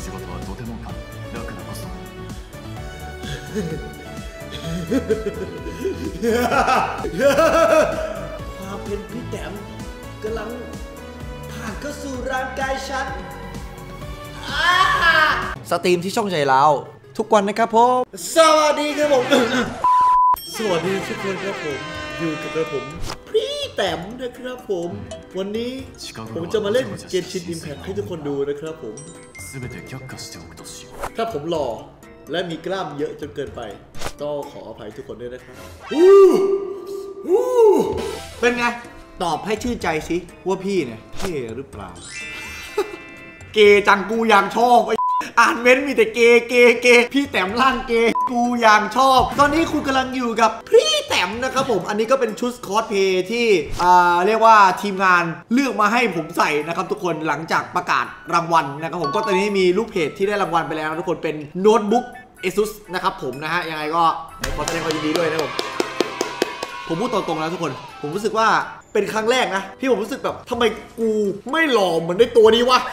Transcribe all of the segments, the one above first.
仕事はとても楽なコストだ。 ความเป็นพี่แต้มกำลังผ่านเข้าสู่ร่างกายฉันสตรีมที่ช่องใจเราทุกวันนะครับผมสวัสดีครับผมสวัสดีทุกคนครับผมอยู่กับผมพี่แต้มนะครับผมวันนี้ผมจะมาเล่นเกมชินอิมแพคให้ทุกคนดูนะครับผมถ้าผมหล่อและมีกล้ามเยอะจนเกินไปต้องขออภัยทุกคนด้วยนะครับเป็นไงตอบให้ชื่นใจสิว่าพี่เนี่ยเท่หรือเปล่าเกจังกูยังชอบอ่านเม้นมีแต่เกพี่แต้มร่างเกกูยังชอบตอนนี้คุณกำลังอยู่กับพี่แต้มนะครับผมอันนี้ก็เป็นชุดคอสเพย์ที่เรียกว่าทีมงานเลือกมาให้ผมใส่นะครับทุกคนหลังจากประกาศรางวัลนะครับผมก็ตอนนี้มีลูกเพจที่ได้รางวัลไปแล้วทุกคนเป็นโน้ตบุ๊ก ASUS นะครับผมนะฮะยังไงก็ขอแสดงความยินดีด้วยนะผมพูดตรงๆแล้วทุกคนผมรู้สึกว่าเป็นครั้งแรกนะที่ผมรู้สึกแบบทำไมกูไม่หล่อเหมือนในตัวนี้วะ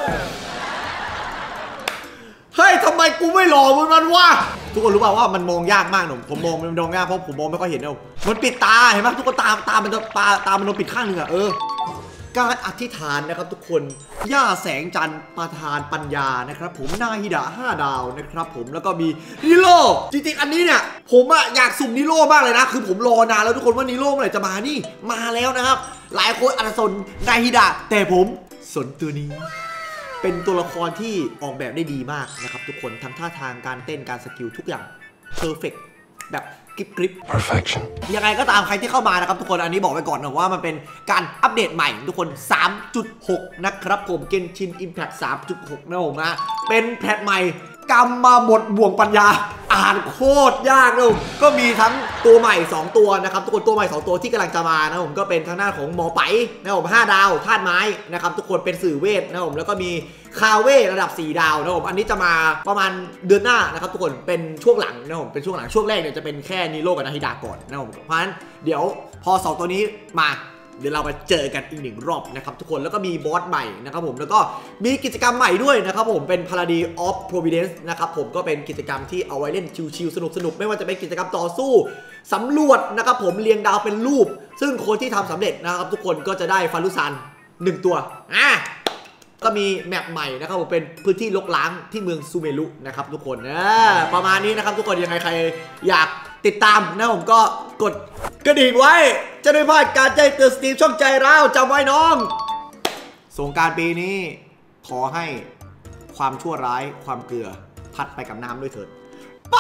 เฮ้ยทำไมกูไม่หล่อเหมือนมันวะทุกคนรู้ป่าวว่ามันมองยากมากหนุ่มผมมองมันมองยากเพราะผมมองไม่ค่อยเห็นนะมันปิดตาเห็นไหมทุกคนตามันโดนปิดข้างหนึ่งอะการอธิษฐานนะครับทุกคนย่าแสงจันทร์ประธานปัญญานะครับผมนาฮิดะ5 ดาวนะครับผมแล้วก็มีนิโร่จริงๆอันนี้เนี่ยผมอะอยากสุ่มนิโร่มากเลยนะคือผมรอนานแล้วทุกคนว่านิโร่เมื่อไหร่จะมานี่มาแล้วนะครับหลายคนอาจจะสนนาฮิดะแต่ผมสนตัวนี้เป็นตัวละครที่ออกแบบได้ดีมากนะครับทุกคนทั้งท่าทางการเต้นการสกิลทุกอย่างเพอร์เฟกต์แบบกริบ perfection ยังไงก็ตามใครที่เข้ามานะครับทุกคนอันนี้บอกไว้ก่อนนะว่ามันเป็นการอัปเดตใหม่ทุกคน 3.6 นะครับผมเกนชินอิมแพค 3.6 นะผมนะเป็นแพทใหม่กำมาบทบ่วงปัญญาอ่านโคตรยากเลยก็มีทั้งตัวใหม่2ตัวนะครับทุกคนตัวใหม่2ตัวที่กำลังจะมานะผมก็เป็นทางหน้าของหมอไปนะผม5 ดาวธาตุไม้นะครับทุกคนเป็นสื่อเวทนะผมแล้วก็มีคาเว่ระดับ4 ดาวนะผมอันนี้จะมาประมาณเดือนหน้านะครับทุกคนเป็นช่วงหลังนะผมเป็นช่วงหลังช่วงแรกเนี่ยจะเป็นแค่นิโร่กับนาฮิดะก่อนนะผมเพราะฉะนั้นเดี๋ยวพอ2ตัวนี้มาเดี๋ยวเรามาเจอกันอีก1 รอบนะครับทุกคนแล้วก็มีบอสใหม่นะครับผมแล้วก็มีกิจกรรมใหม่ด้วยนะครับผมเป็น Paladin of Providence นะครับผมก็เป็นกิจกรรมที่เอาไว้เล่นชิลๆสนุกๆไม่ว่าจะเป็นกิจกรรมต่อสู้สำรวจนะครับผมเรียงดาวเป็นรูปซึ่งคนที่ทำสำเร็จนะครับทุกคนก็จะได้ฟารุซัน1 ตัวก็มีแมปใหม่นะครับผมเป็นพื้นที่ลกล้างที่เมืองซูเมรุนะครับทุกคนประมาณนี้นะครับทุกคนยังไงใครอยากติดตามนะผมก็กดกระดิ่งไว้จะได้ไม่พลาดการแจ้งเตือนสตรีมช่องใจเราจำไว้น้องสงกรานต์ปีนี้ขอให้ความชั่วร้ายความเกลือพัดไปกับน้ำด้วยเถิดไป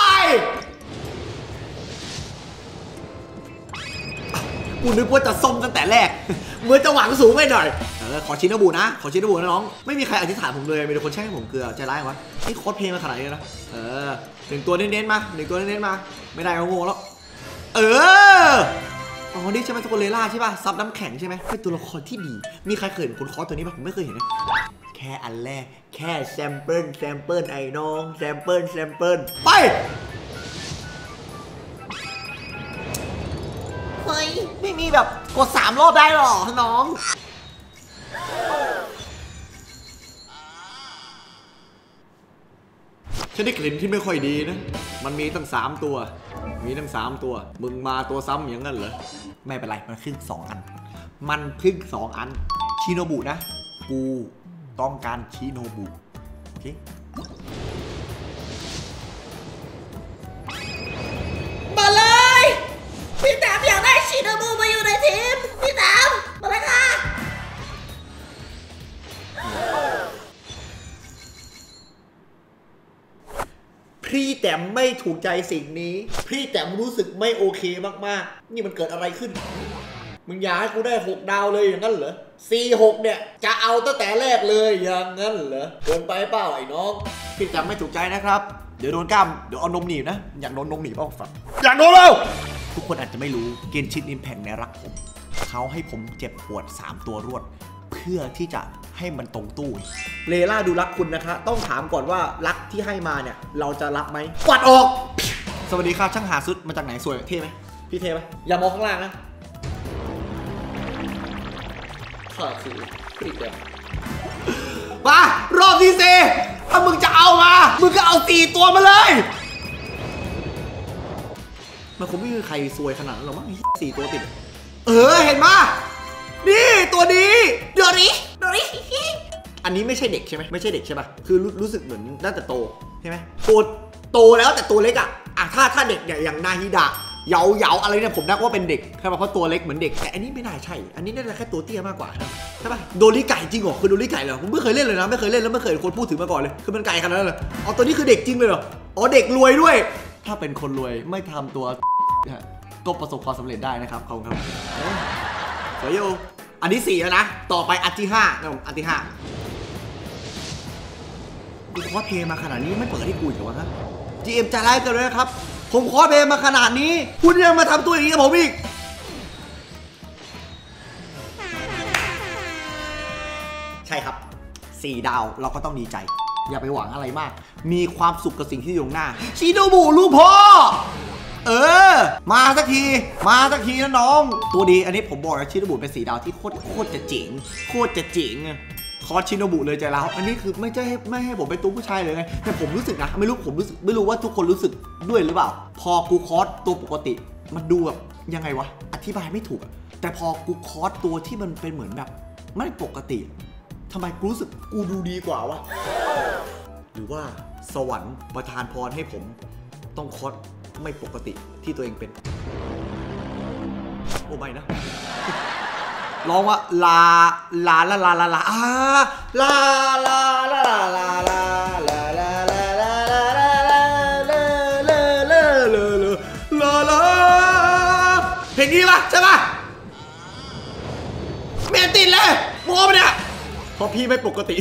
กูนึกว่าจะส้มตั้งแต่แรกเหมือนจะหวังสูงไปหน่อยขอชินบุนะขอชินบุนะน้องไม่มีใครอธิษฐานผมเลยมีแต่คนแช่งให้ผมเกลือใจร้ายวะนี่โค้ดเพลงมาขนาดนี้นะ1 ตัวเน้นๆมา1 ตัวเน้นๆมาไม่ได้ก็โง่แล้วอ๋อนี่ใช่ไหมทุกคนเลล่าใช่ป่ะซับน้ำแข็งใช่ไหมเป็นตัวละครที่ดีมีใครเคยเห็นคนคอสตัวนี้ป่ะผมไม่เคยเห็นนะแค่อันแรกแค่แซมเปิลไอ้น้องแซมเปิลไปเฮ้ยไม่มีแบบกด3 รอบได้หรอน้องฉันได้กลิ่นที่ไม่ค่อยดีนะมันมีตั้ง3 ตัวมึงมาตัวซ้ำอย่างนั้นเหรอไม่เป็นไรมันขึ้น2 อันมันขึ้น2 อันชิโนบุนะกูต้องการชิโนบุโอเคมาเลยพี่แต้มอยากได้ชิโนบุมาอยู่ในทีมพี่แต้มมาเลยค่ะพี่แต้มไม่ถูกใจสิ่งนี้พี่แต้มรู้สึกไม่โอเคมากๆนี่มันเกิดอะไรขึ้นมึงอยากให้กูได้6 ดาวเลยอย่างนั้นเหรอ4-6เนี่ยจะเอาตั้งแต่แรกเลยอย่างนั้นเหรอเกินไปเปล่าไอ้น้องพี่แต้มไม่ถูกใจนะครับเดี๋ยวโดนกล้ามเดี๋ยวเอานมหนีบนะอยากโดนนมหนีบเปล่าฝันอยากโดนแล้วทุกคนอาจจะไม่รู้เกนชินอิมแพคในรักผมเขาให้ผมเจ็บปวด3 ตัวรวดเพื่อที่จะให้มันตรงตู้เลล่าดูรักคุณนะคะต้องถามก่อนว่ารักที่ให้มาเนี่ยเราจะรับไหมกวาดออกสวัสดีครับช่างหาซุดมาจากไหนสวยเท่ไหมพี่เท่ไหมอย่ามองข้างล่างนะข้าคือพี่แต้มมารอบที่4 ถ้ามึงจะเอามามึงก็เอา4ตัวมาเลยมันคงไม่มีใครซวยขนาดนั้นหรอกมั้ง4ตัวติดเห็นมานี่ตัวนี้โดริอันนี้ไม่ใช่เด็กใช่ไหมไม่ใช่เด็กใช่ป่ะคือรู้สึกเหมือนน่าจะโตใช่ไหมโตแล้วแต่ตัวเล็กอ่ะถ้าเด็กอย่างนาฮิดะเหยาอะไรเนี่ยผมนับว่าเป็นเด็กใช่ป่ะเพราะตัวเล็กเหมือนเด็กแต่อันนี้ไม่น่าใช่อันนี้น่าจะแค่ตัวเตี้ยมากกว่าใช่ป่ะโดริไก่จริงเหรอคือโดริไก่เหรอผมไม่เคยเล่นเลยนะไม่เคยเล่นแล้วไม่เคยคนพูดถึงมาก่อนเลยคือมันไก่ขนาดนั้นเลยอ๋อตัวนี้คือเด็กจริงเลยเหรออ๋อเด็กรวยด้วยถ้าเป็นคนรวยไม่ทำตัวก็ประสบความสำเร็จได้นะครับเขาครับสวยอยู่อันที่4แล้วนะต่อไปอันที่5นะผมอันที่5ดูคอสเพย์มาขนาดนี้ไม่เปิดให้กูอีกเหรอวะ GM ใจร้ายกันเลยนะครับผมคอสเพย์มาขนาดนี้คุณยังมาทำตัวอย่างนี้กับผมอีกใช่ครับ4 ดาวเราก็ต้องดีใจอย่าไปหวังอะไรมากมีความสุขกับสิ่งที่อยู่ตรงหน้าชิโนบุลูกพ่อมาสักทีนะน้องตัวดีอันนี้ผมบอกนะชิโนบุเป็น4 ดาวที่โคตรจะเจ๋งคอสชิโนบุเลยใจร้าวอันนี้คือไม่ให้ผมเป็นตัวผู้ชายเลยไงแต่ผมรู้สึกนะไม่รู้ว่าทุกคนรู้สึกด้วยหรือเปล่าพอกูคอสตัวปกติมันดูแบบยังไงวะอธิบายไม่ถูกแต่พอกูคอสตัวที่มันเป็นเหมือนแบบไม่ปกติทำไมกูรู้สึกกูดูดีกว่าวะหรือว่าสวรรค์ประทานพรให้ผมต้องคอสไม่ปกติที่ตัวเองเป็นโอ้ไม่นะร้องว่าลาลาลาลาลาลาลาลาลาลาลาลาลาลาลาลาลาลาลาเพลงนี้ปะใช่ปะเมนติดเลยโม้ปะเนี่ยเพราะพี่ไม่ปกติ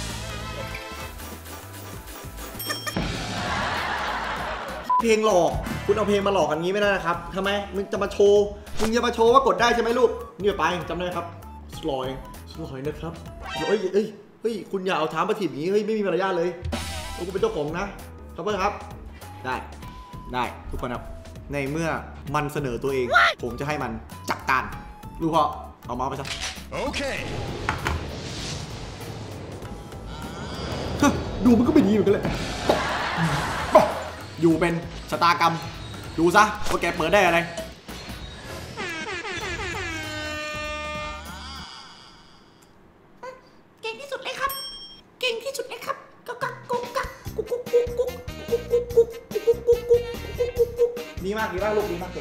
เพลงหลอกคุณเอาเพลงมาหลอกกันงี้ไม่ได้นะครับทำไมมึงจะมาโชว์ว่ากดได้ใช่ไหมลูกนี่ไปจำได้ครับสลอยนะครับเฮ้ยคุณอย่าเอาท้ามาถีบอย่างนี้เฮ้ยไม่มีมารยาทเลยคุณเป็นเจ้าของนะครับเพื่อนครับได้ทุกคนครับในเมื่อมันเสนอตัวเองผมจะให้มันจัดการรู้พอเอามาไปซะโอเคดูมันก็ไม่ดีเหมือนกันเลยอยู่เป็นชะตากรรมดูซะว่าแกเปิดได้อะไรเก่งที่สุดเลยครับดีมากลูกดีมาก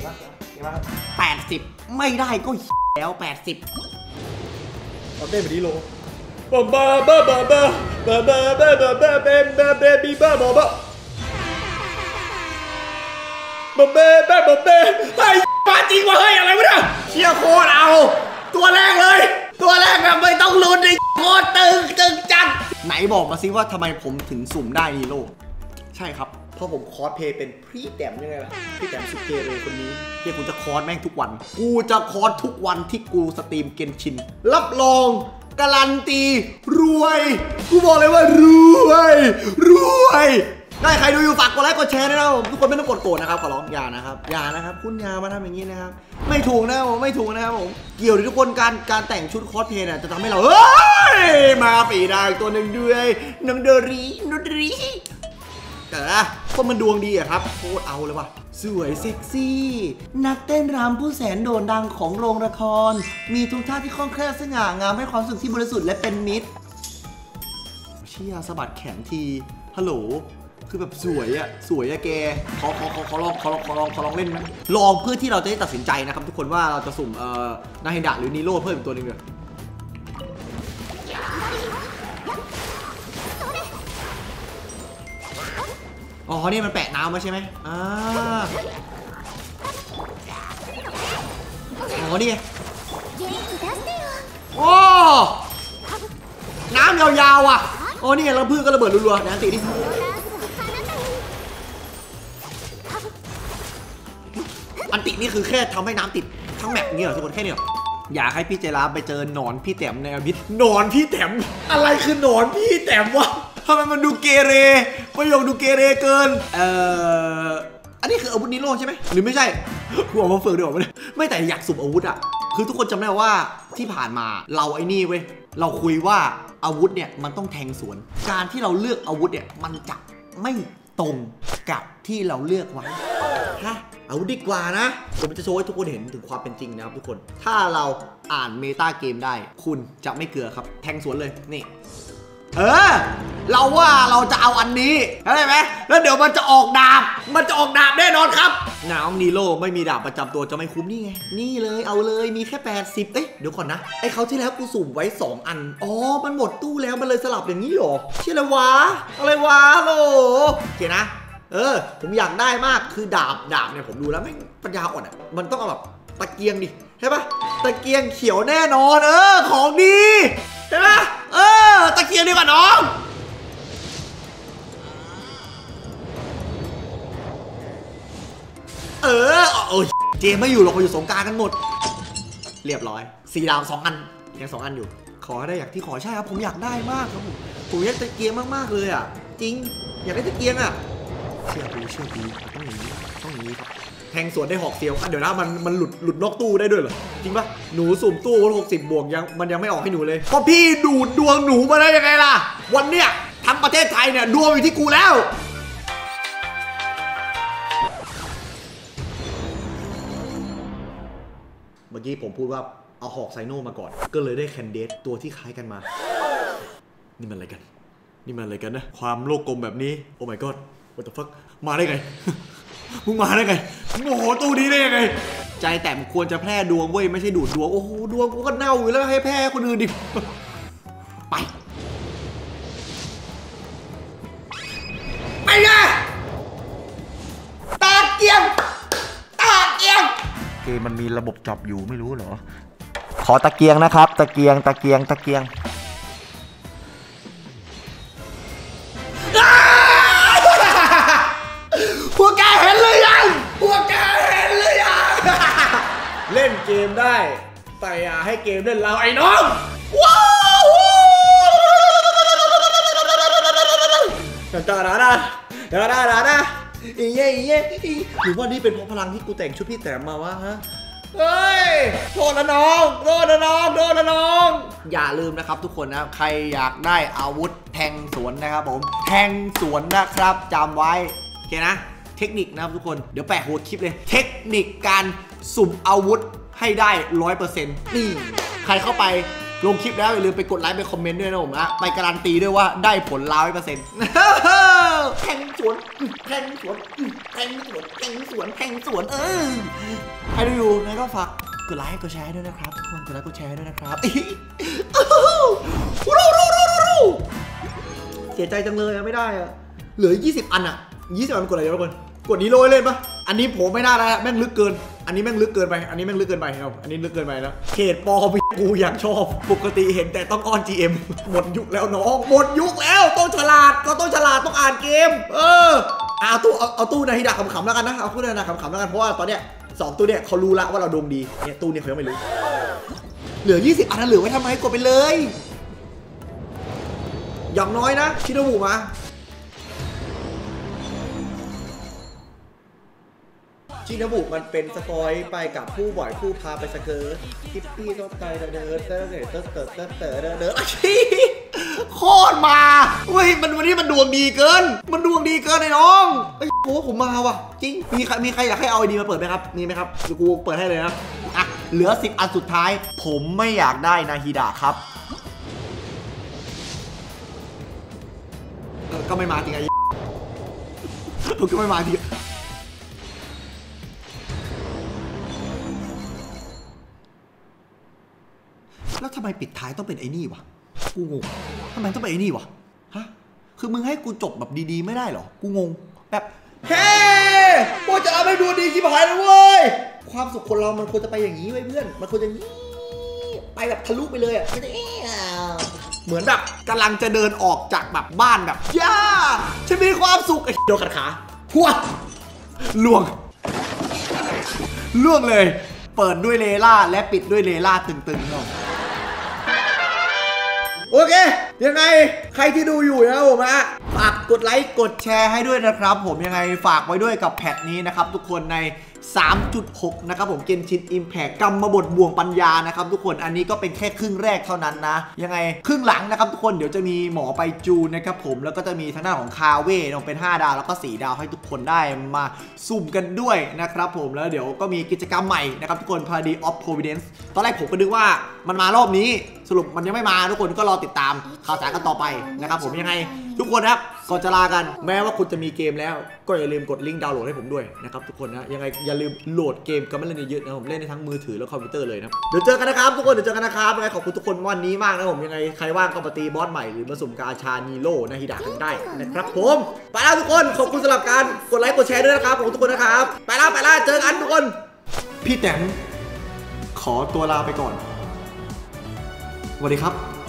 80ไม่ได้ก็แล้ว80เอาเต้นไปดีโลบ้าไอ้ป้าจริงวะเฮ้ยอะไรวะเนี่ยเชี่ยโคตรเอาตัวแรกแบบไม่ต้องลุ้นไอ้โคตรตึงจัดไหนบอกมาซิว่าทำไมผมถึงสุ่มได้ฮีโร่ใช่ครับเพราะผมคอสเพย์เป็นพี่แต้มยังไงล่ะพี่แต้มสุดเกเรคนนี้ที่กูจะคอสแม่งทุกวันกูจะคอสทุกวันที่กูสตรีมเกนชินรับรองการันตีรวยกูบอกเลยว่ารวยได้ใครดูอยู่ฝากกดไลค์กดแชร์ด้วยนะผมทุกคนไม่ต้องกดโกรธนะครับขอร้องอย่านะครับคุณอย่ามาทำอย่างนี้นะครับไม่ถูกนะครับผมเกี่ยวกับทุกคนการแต่งชุดคอสเพย์เนี่ยจะทำให้เรามาปีได้ตัวหนึ่งด้วยน้องโดรีก็มันดวงดีอะครับโคตรเอาเลยว่ะสวยเซ็กซี่นักเต้นรำผู้แสนโด่งดังของโรงละครมีทุกท่าที่คล่องแคล่วสง่างามให้ความรู้สึกที่บริสุทธิ์และเป็นมิตรเชี่ยสะบัดแขนทีฮัลโหลคือแบบสวยอะแกขอลองเล่นไหมลองเพื่อที่เราจะได้ตัดสินใจนะครับทุกคนว่าเราจะสุ่มนาเฮดะหรือนีโร่เพิ่มอีกตัวหนึ่งเลยอ๋อนี่มันแปะน้ำมาใช่ไหมอ๋อนี่ไงโอ้น้ำยาวๆอ่ะอ๋อนี่ไงแล้วพืชก็ระเบิดรัวๆนะติดิอันตินี่คือแค่ทำให้น้ำติดทั้งแมปอย่างเงี้ยเหรอทุกคนแค่นี้เหรออยากให้พี่ใจร้าวไปเจอหนอนพี่แต้มในอบิสหนอนพี่แต้มอะไรคือหนอนพี่แต้มวะทำไมมันดูเกเรประโยคดูเกเรเกินอันนี้คืออาวุธนิโร่ใช่ไหมหรือไม่ใช่กูออกมาฝึกดีกว่าไม่แต่อยากสุ่มอาวุธอ่ะคือทุกคนจำได้ว่าที่ผ่านมาเราไอ้นี่เว้ยเราคุยว่าอาวุธเนี่ยมันต้องแทงสวนการที่เราเลือกอาวุธเนี่ยมันจะไม่ตรงกับที่เราเลือกไว้ฮะเอาดีกว่านะผมจะโชว์ให้ทุกคนเห็นถึงความเป็นจริงนะครับทุกคนถ้าเราอ่านเมตาเกมได้คุณจะไม่เกลือครับแทงสวนเลยนี่เราว่าเราจะเอาอันนี้เข้าใจไหมแล้วเดี๋ยวมันจะออกดาบแน่นอนครับน้องนีโร่ไม่มีดาบประจำตัวจะไม่คุ้มนี่ไงนี่เลยเอาเลยมีแค่80เดี๋ยวก่อนนะไอ้เขาที่แล้วกูสุ่มไว้2อันอ๋อมันหมดตู้แล้วมันเลยสลับอย่างนี้หรอเชื่ออะไรวะโหโอเคนะผมอยากได้มากคือดาบเนี่ยผมดูแล้วไม่ปัญญาอ่อนมันต้องเอาแบบตะเกียงดิใช่ปะตะเกียงเขียวแน่นอนของดีใช่ปะตะเกียงดีกว่าน้องเจมไม่อยู่หรอกเขาอยู่สงกรานต์กันหมดเรียบร้อย4 ดาว 2 อันยัง2 อันอยู่ขอได้อย่างที่ขอใช่ครับผมอยากได้มากครับผมอยากตะเกียงมากๆเลยจริงอยากได้ตะเกียงเชื่อพี่ต้องอย่างนี้ครับแทงสวนได้หอกเซียวเดี๋ยวนะมันหลุดนอกตู้ได้ด้วยเหรอจริงปะหนูสุ่มตู้60 บวกมันยังไม่ออกให้หนูเลยเพราะพี่ดูดดวงหนูมาได้ยังไงล่ะวันเนี้ยทั้งประเทศไทยเนี่ยดวงอยู่ที่กูแล้วเมื่อกี้ผมพูดว่าเอาหอกไซโน่มาก่อนก็เลยได้แคนเดตตัวที่คล้ายกันมานี่มันอะไรกันนะความโลกกลมแบบนี้โอ้ my god what the fuck มาได้ไง มึงมาได้ไงโอ้โหตู้นี้ได้ยังไงใจแต่มควรจะแพร่ดวงเว้ยไม่ใช่ดูดดวงโอ้โหดวงกูก็เน่าอยู่แล้วให้แพร่คนอื่นดิไปไงตาเกียงเกมมันมีระบบจับอยู่ไม่รู้เหรอขอตะเกียงนะครับตะเกียงพวกแกเห็นหรือยังเล่นเกมได้แต่อย่าให้เกมเล่นเราไอ้น้องว้าวหรือว่านี่เป็นเพราะพลังที่กูแต่งชุดพี่แต้มมาวะฮะเฮ้ยโทษนะน้องอย่าลืมนะครับทุกคนนะใครอยากได้อาวุธแทงสวนนะครับผมแทงสวนนะครับจำไว้โอเคนะเทคนิคนะครับทุกคนเดี๋ยวแปะหัวคลิปเลยเทคนิคการสุ่มอาวุธให้ได้ 100% นี่ใครเข้าไปลงคลิปแล้วอย่าลืมไปกดไลค์ไปคอมเมนต์ด้วยนะผมนะไปการันตีด้วยว่าได้ผล 100% แทงสวนใครดูอยู่นะก็ฝากกดไลค์กดแชร์ด้วยนะครับทุกคนกดไลค์กดแชร์ด้วยนะครับเสียใจจังเลยไม่ได้เหลือ20 อัน20 อันกดอะไรทุกคนกดนี้โรยเล่นปะอันนี้ผมไม่น่าแล้วแม่งลึกเกินอันนี้แม่งลึกเกินไปครับอันนี้ลึกเกินไปแล้วเขตปอกูอยากชอบปกติเห็นแต่ต้องอ้อน GM หมดยุคแล้วน้องหมดยุคแล้วต้องฉลาดต้องอ่านเกมเอาตู้นาฮิดะขำๆแล้วกันนะเอาตู้นาฮิดะขำๆแล้วกันเพราะว่าตอนเนี้ย2ตู้เนี้ยเขารู้ละว่าเราดวงดีเนี่ยตู้เนี้ยเขายังไม่รู้เหลือ20 อันนั้นเหลือไว้ทำไมกดไปเลยอย่างน้อยนะชิโนบุมาชินบุมันเป็นสปอยไปกับผู้บ่อยผู้พาไปสเกิร์ตทิปปี้ก็ไปเดินโคตรมาเว้ยมันวันนี้มันดวงดีเกินไอ้น้องไอ้โหผมมาว่ะจริงมีใครอยากให้เอาไอดีมาเปิดไหมครับมีไหมครับเดี๋ยวกูเปิดให้เลยนะเหลือ10 อันสุดท้ายผมไม่อยากได้นาฮิดะครับก็ไม่มาจริงไอ้ก็ไม่มาจริงแล้วทำไมปิดท้ายต้องเป็นไอ้นี่วะกูงงทำไมต้องเป็นไอ้นี่วะฮะคือมึงให้กูจบแบบดีๆไม่ได้หรอกูงงแบบเฮ้พวกจะเอาไปดูดีชิบหายนะเว้ยความสุขคนเรามันควรจะไปอย่างนี้ไว้เพื่อนมันควรจะนี้ไปแบบทะลุไปเลยไม่ได้เหมือนแบบกำลังจะเดินออกจากแบบบ้านแบบย่าฉันมีความสุขไอ้โดนขัดขาพวดล่วงเลยเปิดด้วยเลล่าและปิดด้วยเลล่าตึงๆเนาะโอเคยังไงใครที่ดูอยู่นะผมฝากกดไลค์กดแชร์ให้ด้วยนะครับผมยังไงฝากไว้ด้วยกับแพทนี้นะครับทุกคนใน 3.6 นะครับผมเกนชินอิมแพคกรรมบทบ่วงปัญญานะครับทุกคนอันนี้ก็เป็นแค่ครึ่งแรกเท่านั้นนะยังไงครึ่งหลังนะครับทุกคนเดี๋ยวจะมีหมอไปจูนนะครับผมแล้วก็จะมีทางด้านของคาเว่ลงเป็น5 ดาวแล้วก็4 ดาวให้ทุกคนได้มาสุ่มกันด้วยนะครับผมแล้วเดี๋ยวก็มีกิจกรรมใหม่นะครับทุกคน Paradise of Providence ตอนแรกผมก็นึกว่ามันมารอบนี้สรุปมันยังไม่มาทุกคนก็รอติดตามข่าวสารกันต่อไปนะครับผมยังไงทุกคนครับก่อนจะลากันแม้ว่าคุณจะมีเกมแล้วก็อย่าลืมกดลิงก์ดาวน์โหลดให้ผมด้วยนะครับทุกคนนะยังไงอย่าลืมโหลดเกมกันมาเล่นเยอะๆนะผมเล่นในทั้งมือถือและคอมพิวเตอร์เลยนะเดี๋ยวเจอกันนะครับทุกคนเดี๋ยวเจอกันนะครับยังไงขอบคุณทุกคนวันนี้มากนะผมยังไงใครว่างก็มาตีบอสใหม่หรือมาสุ่มกาชานีโร่นะฮิดะกันได้นะครับผมไปแล้วทุกคนขอบคุณสำหรับการกดไลค์กดแชร์ด้วยนะครับขอบคุณทุกคนนะครับไปแล้วเจอกันทุกคนพี่แต้มขอตัวลาไปก่อนสวัสดีครับ